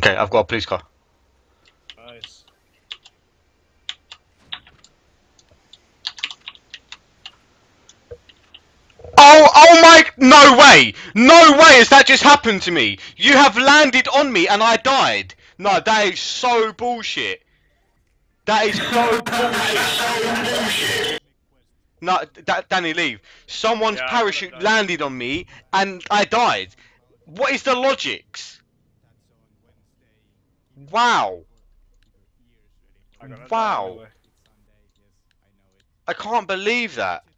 Okay, I've got a police car. Nice. Oh my, no way has that just happened to me. You have landed on me and I died. No, that is so bullshit. That is so bullshit. No, Danny, leave. Someone's Yeah, I'm gonna parachute die. landed on me and I died. What is the logics? Wow. I'm gonna die Wow. anyway. I can't believe that.